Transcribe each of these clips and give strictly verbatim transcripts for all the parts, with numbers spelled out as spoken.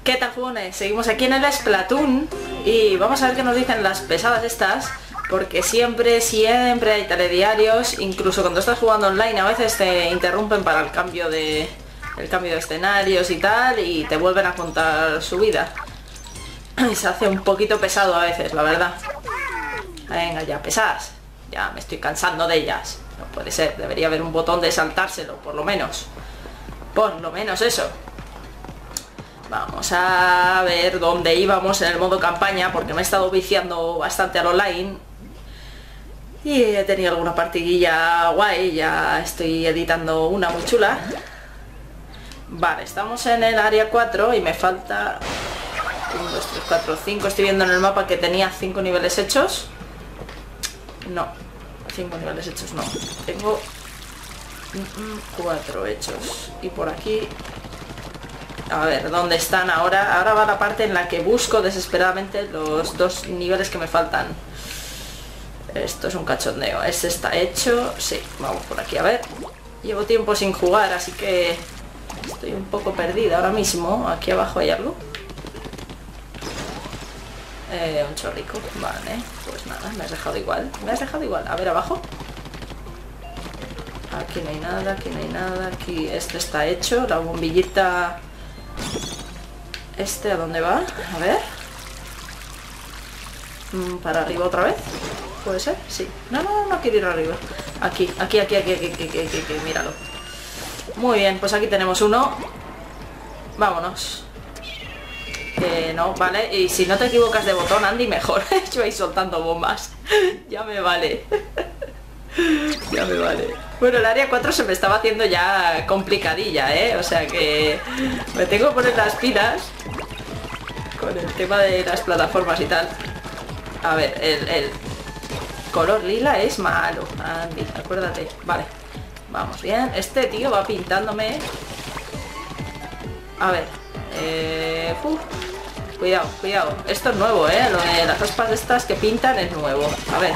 ¿Qué tal, jugones? Seguimos aquí en el Splatoon y vamos a ver qué nos dicen las pesadas estas, porque siempre, siempre hay telediarios, incluso cuando estás jugando online a veces te interrumpen para el cambio de el cambio de escenarios y tal, y te vuelven a contar su vida. Y se hace un poquito pesado a veces, la verdad. Venga ya, pesadas. Ya me estoy cansando de ellas. No puede ser, debería haber un botón de saltárselo, por lo menos. Por lo menos eso. Vamos a ver dónde íbamos en el modo campaña, porque me he estado viciando bastante al online y he tenido alguna partidilla guay. Ya estoy editando una muy chula. Vale, estamos en el área cuatro y me falta uno, dos, tres, cuatro, cinco. Estoy viendo en el mapa que tenía cinco niveles hechos. No, cinco niveles hechos no. Tengo cuatro hechos. Y por aquí... A ver, ¿dónde están ahora? Ahora va la parte en la que busco desesperadamente los dos niveles que me faltan. Esto es un cachondeo. Este está hecho. Sí, vamos por aquí a ver. Llevo tiempo sin jugar, así que estoy un poco perdida ahora mismo. Aquí abajo hay algo. Eh, un chorrico. Vale, pues nada, me has dejado igual. Me has dejado igual. A ver, abajo. Aquí no hay nada, aquí no hay nada. Aquí este está hecho. La bombillita... Este, ¿a dónde va? A ver. ¿Para arriba otra vez? ¿Puede ser? Sí. No, no, no quiero ir arriba. Aquí, aquí, aquí, aquí, aquí, aquí, aquí, aquí, aquí, míralo. Muy bien, pues aquí tenemos uno. Vámonos. Que no, vale. Y si no te equivocas de botón, Andy, mejor. Yo ahí soltando bombas. Ya me vale. Ya me vale. Bueno, el área cuatro se me estaba haciendo ya complicadilla, ¿eh? O sea que me tengo que poner las pilas con el tema de las plataformas y tal. A ver, el, el color lila es malo, Andy, acuérdate. Vale, vamos bien. Este tío va pintándome. A ver, eh, uf. Cuidado, cuidado. Esto es nuevo, ¿eh? Lo de las aspas estas que pintan es nuevo. A ver.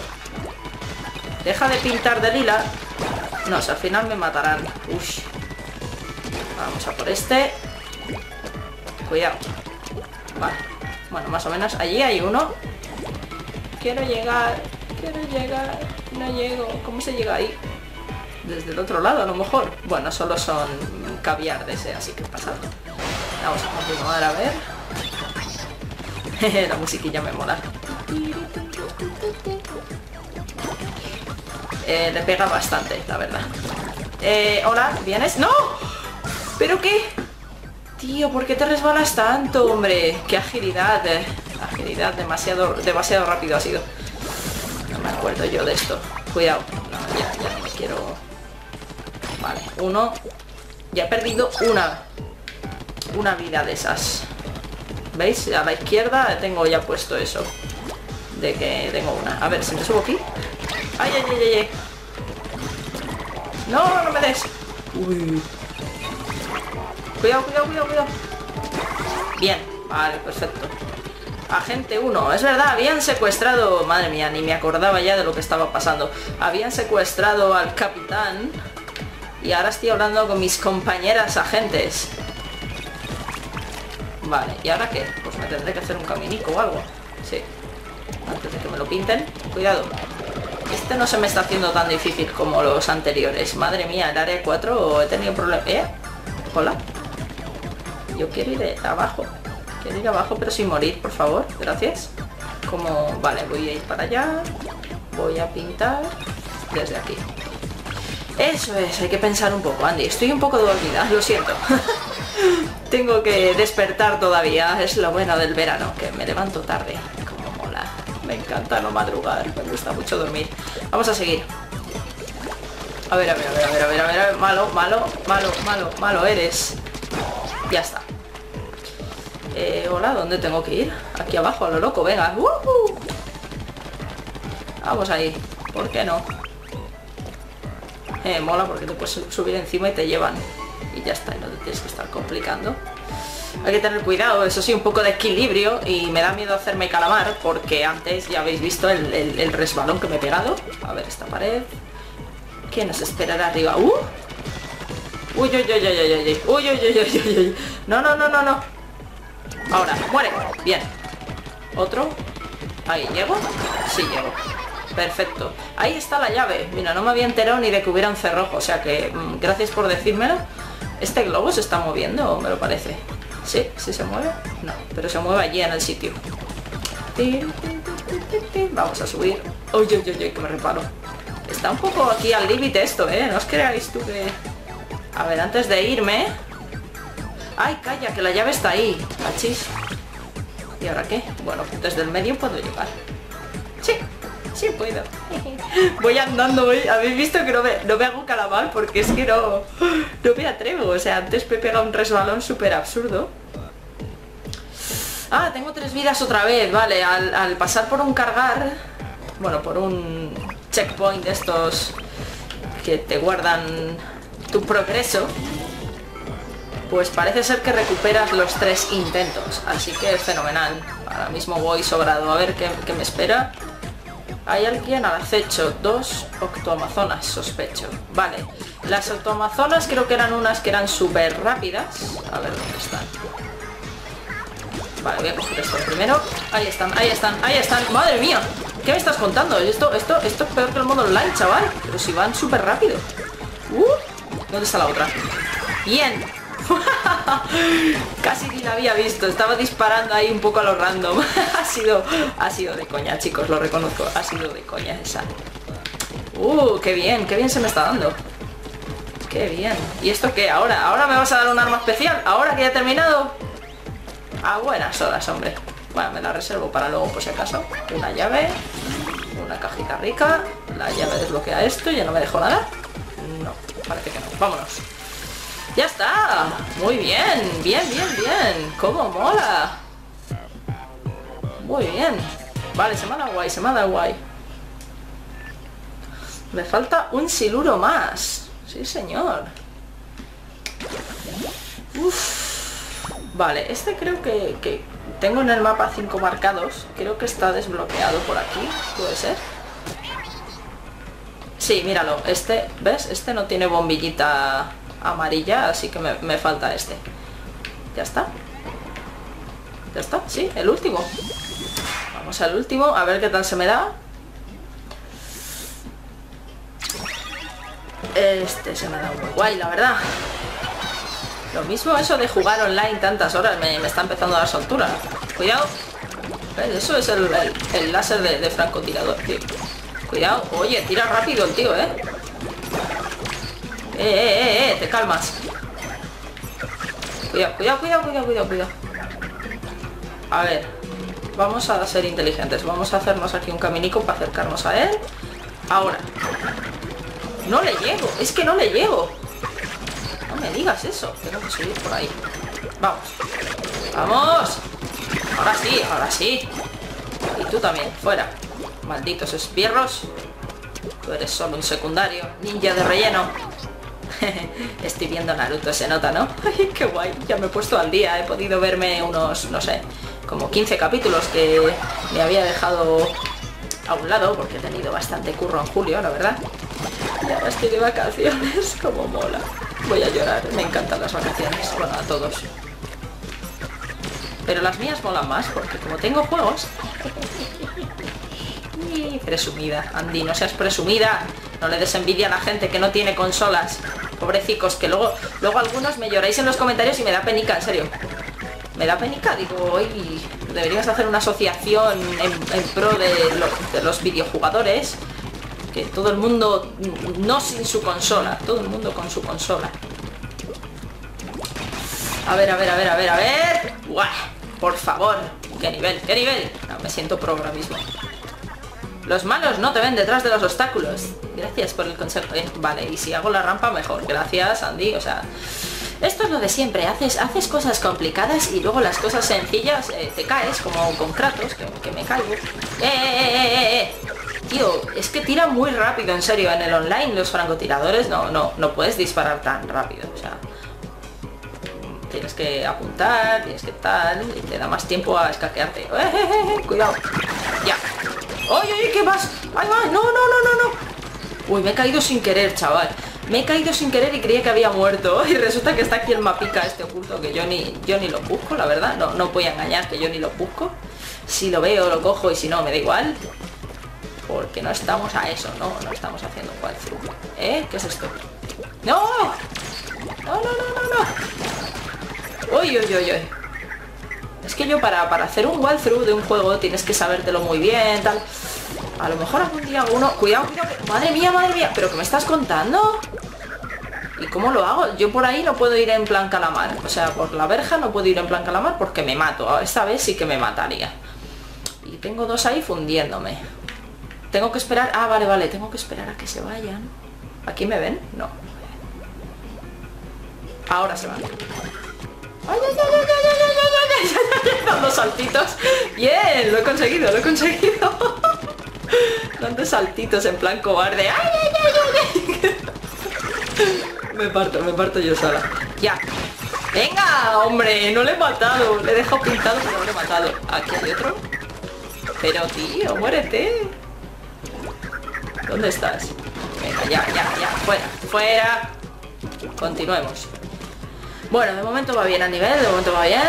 Deja de pintar de lila. No, o sea, al final me matarán. Uy. Vamos a por este. Cuidado. Vale. Bueno, más o menos. Allí hay uno. Quiero llegar. Quiero llegar. No llego. ¿Cómo se llega ahí? Desde el otro lado, a lo mejor. Bueno, solo son caviar de ese, así que pasado. Vamos a continuar a ver. La musiquilla me mola. Eh, le pega bastante, la verdad. Eh, hola, ¿vienes? ¡No! ¿Pero qué? Tío, ¿por qué te resbalas tanto, hombre? ¡Qué agilidad! Eh. Agilidad, demasiado, demasiado rápido ha sido. No me acuerdo yo de esto. Cuidado. No, ya, ya no me quiero... Vale, uno. Ya he perdido una. Una vida de esas. ¿Veis? A la izquierda tengo ya puesto eso. De que tengo una. A ver, si me subo aquí. ¡Ay, ay, ay, ay! ¡No, no me des! Uy. Cuidado, cuidado, cuidado, cuidado. Bien, vale, perfecto. Agente uno, es verdad, habían secuestrado... Madre mía, ni me acordaba ya de lo que estaba pasando. Habían secuestrado al capitán. Y ahora estoy hablando con mis compañeras agentes. Vale, ¿y ahora qué? Pues me tendré que hacer un caminico o algo. Sí. Antes de que me lo pinten. Cuidado. Este no se me está haciendo tan difícil como los anteriores. Madre mía, el área cuatro he tenido problemas. ¿Eh? Hola. Yo quiero ir abajo. Quiero ir abajo pero sin morir, por favor. Gracias. Como... Vale, voy a ir para allá. Voy a pintar desde aquí. Eso es, hay que pensar un poco, Andy. Estoy un poco dormida, lo siento. Tengo que despertar todavía. Es lo bueno del verano, que me levanto tarde. Como mola. Me encanta no madrugar, me gusta mucho dormir. Vamos a seguir. A ver, a ver, a ver, a ver, a ver, a ver, a ver. Malo, malo, malo, malo, malo eres. Ya está. Eh, hola, ¿dónde tengo que ir? Aquí abajo, a lo loco, venga. ¡Uh! Vamos ahí. ¿Por qué no? Eh, mola porque te puedes subir encima y te llevan. Y ya está, y no te tienes que estar complicando. Hay que tener cuidado, eso sí, un poco de equilibrio. Y me da miedo hacerme calamar porque antes ya habéis visto el, el, el resbalón que me he pegado. A ver esta pared. ¿Qué nos esperará arriba? ¡Uh! Uy, uy, uy, uy, uy, uy, uy, uy, uy, uy, uy. No, no, no, no, no. Ahora, muere. Bien. Otro. Ahí, ¿llego? Sí, llego. Perfecto. Ahí está la llave. Mira, no me había enterado ni de que hubiera un cerrojo. O sea que, mmm, gracias por decírmelo. ¿Este globo se está moviendo? Me lo parece. ¿Sí? ¿Sí se mueve? No, pero se mueve allí en el sitio. Vamos a subir. Uy, uy, uy, uy, que me reparo. Está un poco aquí al límite esto, ¿eh? No os creáis tú que... A ver, antes de irme... ¡Ay, calla! Que la llave está ahí. Cachis. ¿Y ahora qué? Bueno, desde el medio puedo llegar. Sí, sí puedo. Voy andando hoy. Habéis visto que no me, no me hago calamar porque es que no, no me atrevo. O sea, antes me pega un resbalón súper absurdo. Ah, tengo tres vidas otra vez. Vale, al, al pasar por un cargar... Bueno, por un checkpoint de estos que te guardan tu progreso, pues parece ser que recuperas los tres intentos. Así que es fenomenal. Ahora mismo voy sobrado. A ver qué, qué me espera. Hay alguien al acecho. Dos octoamazonas, sospecho. Vale. Las octoamazonas creo que eran unas que eran súper rápidas. A ver dónde están. Vale, voy a coger esto primero. Ahí están, ahí están, ahí están. ¡Madre mía! ¿Qué me estás contando? Esto, esto, esto es peor que el modo online, chaval. Pero si van súper rápido. Uh, ¿Dónde está la otra? Bien. Casi ni la había visto. Estaba disparando ahí un poco a lo random. ha sido, ha sido de coña, chicos, lo reconozco. Ha sido de coña esa. Uh, qué bien, qué bien se me está dando. Qué bien. ¿Y esto qué? ¿Ahora? ¿Ahora me vas a dar un arma especial? ¿Ahora que ya he terminado? A buenas horas, hombre. Bueno, me la reservo para luego por si acaso. Una llave. Una cajita rica. La llave desbloquea esto. ¿Ya no me dejo nada? No, parece que no. Vámonos. ¡Ya está! Muy bien. Bien, bien, bien. ¡Cómo mola! Muy bien. Vale, se me ha dado guay, se me ha dado guay. Me falta un siluro más. Sí, señor. Uff. Vale, este creo que, que tengo en el mapa cinco marcados. Creo que está desbloqueado por aquí. ¿Puede ser? Sí, míralo. Este, ¿ves? Este no tiene bombillita amarilla, así que me, me falta este. Ya está. Ya está, sí, el último. Vamos al último, a ver qué tal se me da. Este se me da muy guay, la verdad. Lo mismo eso de jugar online tantas horas me, me está empezando a dar soltura. Cuidado. ¿Ves? Eso es el, el, el láser de, de francotirador, tío. Cuidado. Oye, tira rápido el tío, ¿eh? Eh, eh, eh, eh, te calmas. Cuidado, cuidado, cuidado, cuidado, cuidado, cuidado. A ver. Vamos a ser inteligentes. Vamos a hacernos aquí un caminico para acercarnos a él. Ahora. No le llego. Es que no le llego. No me digas eso. Tengo que subir por ahí. Vamos. ¡Vamos! Ahora sí, ahora sí. Y tú también, fuera. Malditos espierros. Tú eres solo un secundario. Ninja de relleno. Estoy viendo Naruto, se nota, ¿no? Ay, qué guay. Ya me he puesto al día. He podido verme unos, no sé, como quince capítulos que me había dejado a un lado porque he tenido bastante curro en julio, la verdad. Y ahora estoy de vacaciones. Como mola. Voy a llorar, me encantan las vacaciones. Bueno, a todos. Pero las mías molan más porque como tengo juegos... Presumida, Andy, no seas presumida. No le des envidia a la gente que no tiene consolas. Pobrecicos, que luego luego algunos me lloráis en los comentarios y me da penica, en serio. Me da penica, digo, oye, deberíamos hacer una asociación en, en pro de, lo, de los videojugadores. Que todo el mundo, no sin su consola, todo el mundo con su consola. A ver, a ver, a ver, a ver, a ver. ¡Buah! Por favor, qué nivel, qué nivel. No, me siento pro ahora mismo. Los malos no te ven detrás de los obstáculos. Gracias por el consejo. Eh, vale, y si hago la rampa mejor. Gracias, Andy. O sea, esto es lo de siempre. Haces, haces cosas complicadas y luego las cosas sencillas eh, te caes, como con Kratos, que, que me caigo. ¡Eh, eh, eh, eh, eh! Tío, es que tira muy rápido, en serio. En el online los francotiradores no, no, no puedes disparar tan rápido. O sea, tienes que apuntar, tienes que tal, y te da más tiempo a escaquearte. ¡Eh, eh, eh, eh! Cuidado. Ya. ¡Oye, oye, qué vas! ¡Ay, va! ¡No, no, no, no, no! Uy, me he caído sin querer, chaval. Me he caído sin querer y creía que había muerto. Y resulta que está aquí el mapica este oculto, que yo ni, yo ni lo busco, la verdad. No, no voy a engañar que yo ni lo busco. Si lo veo, lo cojo, y si no, me da igual. Porque no estamos a eso, no, no estamos haciendo un walkthrough. ¿Eh? ¿Qué es esto? ¡No! ¡No, no, no, no, no! ¡Uy, uy, uy, uy! Es que yo para, para hacer un walkthrough de un juego tienes que sabértelo muy bien, tal. A lo mejor algún día uno... Cuidado, cuidado. Madre mía, madre mía. ¿Pero qué me estás contando? ¿Y cómo lo hago? Yo por ahí no puedo ir en plan calamar. O sea, por la verja no puedo ir en plan calamar porque me mato. Esta vez sí que me mataría. Y tengo dos ahí fundiéndome. Tengo que esperar... Ah, vale, vale. Tengo que esperar a que se vayan. ¿Aquí me ven? No. Ahora se van. ¡Ay, ay, ay, ay, ay, ay, ay, ay, ay! Dando saltitos. Bien, lo he conseguido, lo he conseguido. Dando saltitos en plan cobarde. ¡Ay, ay, ay, ay, ay! Me parto, me parto yo sola. Ya. Venga, hombre, no le he matado. Le he dejado pintado, pero no le he matado. Aquí hay otro. Pero tío, muérete. ¿Dónde estás? Venga, ya, ya, ya. Fuera, fuera. Continuemos. Bueno, de momento va bien a nivel, de momento va bien.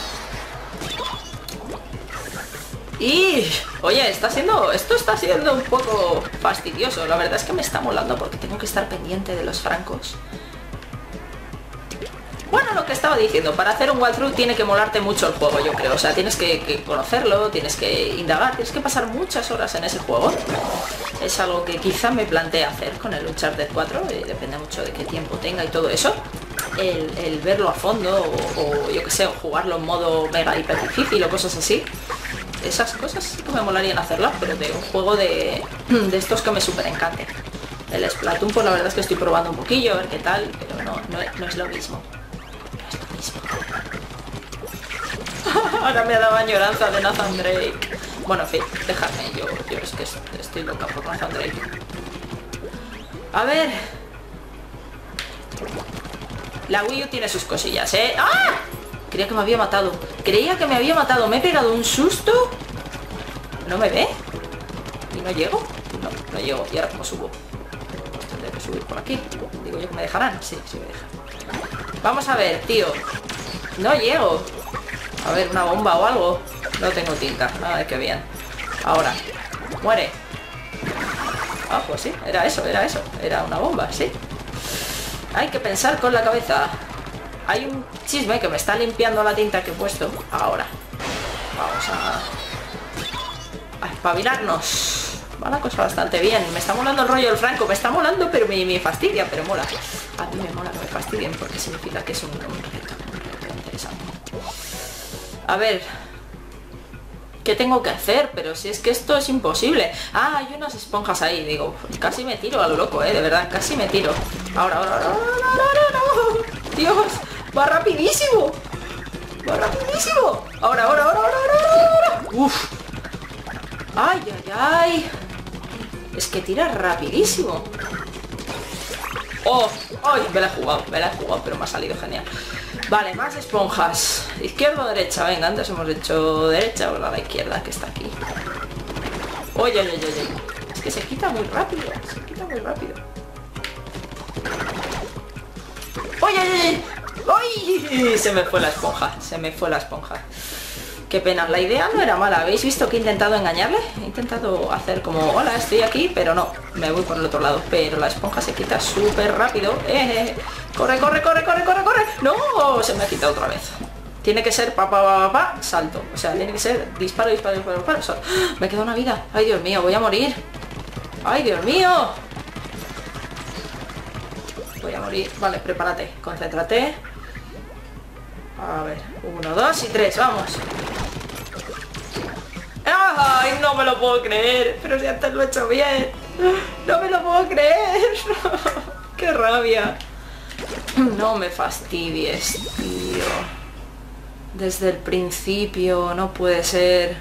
Y... Oye, está siendo... Esto está siendo un poco fastidioso. La verdad es que me está molando porque tengo que estar pendiente de los francos. Bueno, lo que estaba diciendo, para hacer un walkthrough tiene que molarte mucho el juego, yo creo. O sea, tienes que, que conocerlo, tienes que indagar, tienes que pasar muchas horas en ese juego. Es algo que quizá me planteé hacer con el Uncharted cuatro, y depende mucho de qué tiempo tenga y todo eso. El, el verlo a fondo, o, o yo que sé, o jugarlo en modo mega hiper difícil o cosas así. Esas cosas sí que me molarían hacerlas, pero de un juego de, de estos que me súper encanten. El Splatoon, pues la verdad es que estoy probando un poquillo, a ver qué tal, pero no, no, no es lo mismo. Ahora me ha dado añoranza de Nathan Drake. Bueno, en fin, dejadme, yo, yo es que estoy loca por Nathan Drake. A ver. La Wii U tiene sus cosillas, ¿eh? ¡Ah! Creía que me había matado. Creía que me había matado. Me he pegado un susto. ¿No me ve? ¿Y no llego? No, no llego. ¿Y ahora cómo subo? Tendré que subir por aquí. Digo yo que me dejarán. Sí, sí me dejan. Vamos a ver, tío. No llego. A ver, una bomba o algo. No tengo tinta. Ay, qué bien. Ahora. Muere. Ah, pues sí. Era eso, era eso. Era una bomba, sí. Hay que pensar con la cabeza. Hay un chisme que me está limpiando la tinta que he puesto. Ahora. Vamos a... a espabilarnos. Va la cosa bastante bien. Me está molando el rollo del Franco. Me está molando, pero me, me fastidia. Pero mola. A mí me mola que me fastidien porque significa que es un, un reto. Un reto interesante. A ver. ¿Qué tengo que hacer? Pero si es que esto es imposible. Ah, hay unas esponjas ahí. Digo, casi me tiro a lo loco, eh. De verdad, casi me tiro. Ahora, ahora, ahora, ahora, ahora, ahora. Dios, va rapidísimo. Va rapidísimo. Ahora, ahora, ahora, ahora, ahora, ahora. Uf. Ay, ay, ay. Es que tira rapidísimo. Oh, ay, me la he jugado, me la he jugado, pero me ha salido genial. Vale, más esponjas. Izquierda o derecha, venga, antes hemos hecho derecha, ahora la izquierda que está aquí. Oye, oye, oye, oye. Es que se quita muy rápido, se quita muy rápido. Oye, oye, oye. ¡Ay! Se me fue la esponja, se me fue la esponja. Qué pena, la idea no era mala. ¿Habéis visto que he intentado engañarle? He intentado hacer como, hola, estoy aquí, pero no, me voy por el otro lado. Pero la esponja se quita súper rápido. Eh, eh. Corre, corre, corre, corre, corre, corre. No, se me ha quitado otra vez. Tiene que ser pa, pa, pa, pa, pa, salto. O sea, tiene que ser disparo, disparo, disparo, disparo. Sal... Me queda una vida. Ay, Dios mío, voy a morir. Ay, Dios mío. Voy a morir. Vale, prepárate, concéntrate. A ver, uno, dos y tres, vamos. ¡Ay, no me lo puedo creer! Pero si antes lo he hecho bien. No me lo puedo creer. ¡Qué rabia! No me fastidies, tío. Desde el principio, no puede ser.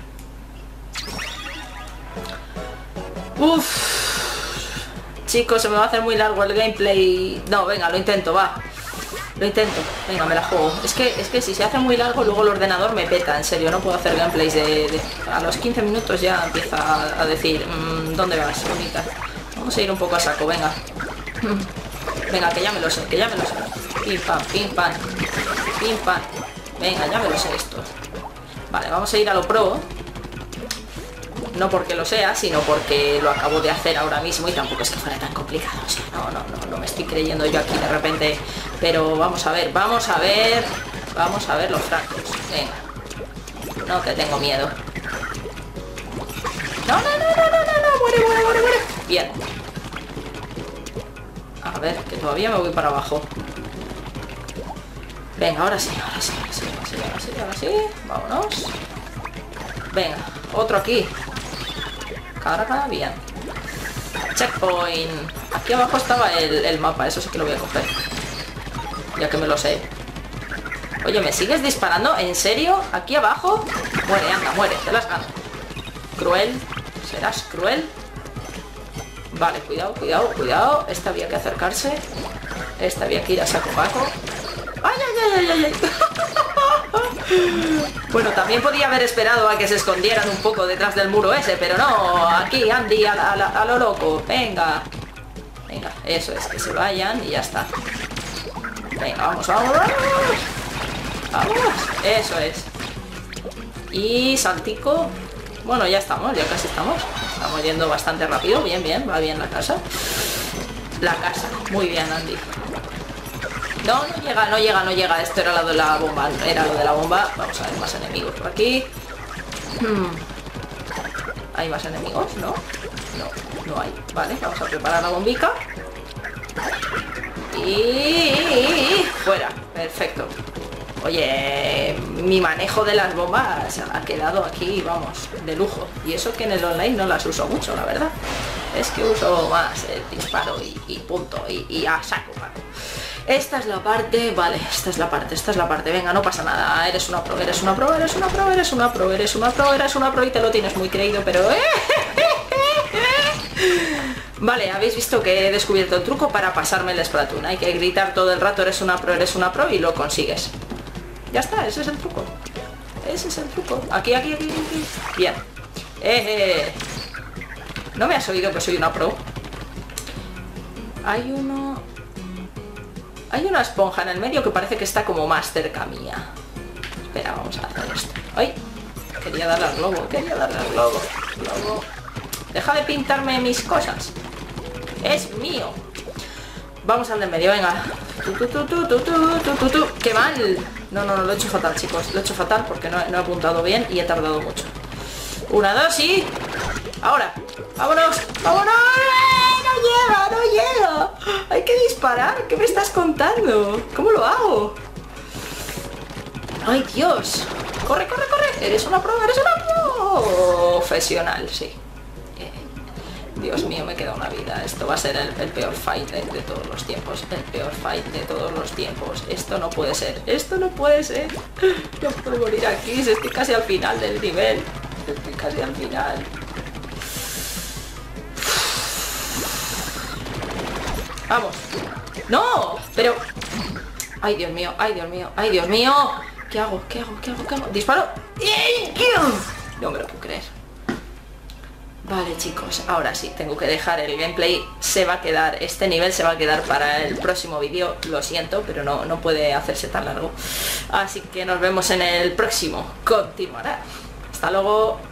Uff. Chicos, se me va a hacer muy largo el gameplay. No, venga, lo intento, va. Lo intento, venga, me la juego. Es que, es que si se hace muy largo, luego el ordenador me peta, en serio. No puedo hacer gameplays de... de... A los quince minutos ya empieza a, a decir, mmm, ¿dónde vas, bonita? Vamos a ir un poco a saco, venga. Venga, que ya me lo sé, que ya me lo sé. Pim, pam, pim, pam. Pim, pam. Venga, ya me lo sé esto. Vale, vamos a ir a lo pro. No porque lo sea, sino porque lo acabo de hacer ahora mismo y tampoco es que fuera tan complicado. O sea, no, no, no, no me estoy creyendo yo aquí de repente. Pero vamos a ver, vamos a ver. Vamos a ver los francos. Venga. No, que tengo miedo. No, no, no, no, no, no, no. Muere, muere, muere, muere. Bien. A ver, que todavía me voy para abajo. Venga, ahora sí, ahora sí, ahora sí, ahora sí, ahora sí, ahora sí. Vámonos. Venga, otro aquí. Carga, bien. Checkpoint. Aquí abajo estaba el, el mapa, eso sí que lo voy a coger. Ya que me lo sé. Oye, ¿me sigues disparando? ¿En serio? ¿Aquí abajo? Muere, anda, muere, te las gano. Cruel. ¿Serás cruel? Vale, cuidado, cuidado, cuidado. Esta había que acercarse. Esta había que ir a saco paco. ¡Ay, ay, ay, ay, ay! Bueno, también podía haber esperado a que se escondieran un poco detrás del muro ese, pero no, aquí Andy a, la, a, la, a lo loco. Venga. Venga, eso es, que se vayan y ya está. Venga, vamos, vamos, vamos. Vamos, eso es. Y saltico. Bueno, ya estamos, ya casi estamos. Estamos yendo bastante rápido, bien, bien, va bien la casa. La casa, muy bien, Andy. No, no llega, no llega, no llega. Esto era lo de la bomba, era lo de la bomba. Vamos a ver más enemigos por aquí. Hmm. ¿Hay más enemigos? ¿No? No, no hay. Vale, vamos a preparar la bombica. Y... fuera, perfecto. Oye, mi manejo de las bombas ha quedado aquí, vamos, de lujo. Y eso que en el online no las uso mucho, la verdad. Es que uso más el disparo y, y punto, y, y a saco, paco. Esta es la parte, vale, esta es la parte, esta es la parte, venga, no pasa nada, eres una pro, eres una pro, eres una pro, eres una pro, eres una pro, eres una pro y te lo tienes muy creído, pero... Vale, habéis visto que he descubierto el truco para pasarme el Splatoon. Hay que gritar todo el rato, eres una pro, eres una pro y lo consigues. Ya está, ese es el truco. Ese es el truco. Aquí, aquí, aquí, aquí. Bien. Eh, eh. ¿No me has oído que soy una pro? Hay uno... Hay una esponja en el medio que parece que está como más cerca mía. Espera, vamos a hacer esto. ¡Ay! Quería darle al globo, quería darle al globo. Globo. Deja de pintarme mis cosas. Es mío. Vamos al del medio, venga. Tu, tu, tu, tu, tu, tu, tu, tu, tu. ¡Qué mal! No, no, no, lo he hecho fatal, chicos. Lo he hecho fatal porque no, no he apuntado bien y he tardado mucho. Una, dos y... ¡ahora! ¡Vámonos! ¡Vámonos! ¡No llega! ¡No llega! ¡Hay que disparar! ¿Qué me estás contando? ¿Cómo lo hago? ¡Ay, Dios! ¡Corre, corre, corre! ¡Eres una pro! ¡Eres una profesional! Sí. Eh, Dios mío, me queda una vida. Esto va a ser el, el peor fight de, de todos los tiempos. El peor fight de todos los tiempos. Esto no puede ser. Esto no puede ser. No puedo morir aquí. Estoy casi al final del nivel. Estoy casi al final. Vamos. ¡No! Pero... ¡ay, Dios mío! ¡ay, Dios mío! ¡ay, Dios mío! ¿Qué hago? ¿Qué hago? ¿Qué hago? ¿Qué hago? ¡Disparo! No me lo puedo creer. Vale, chicos, ahora sí, tengo que dejar el gameplay. Se va a quedar, este nivel se va a quedar para el próximo vídeo. Lo siento, pero no, no puede hacerse tan largo. Así que nos vemos en el próximo. Continuará. Hasta luego.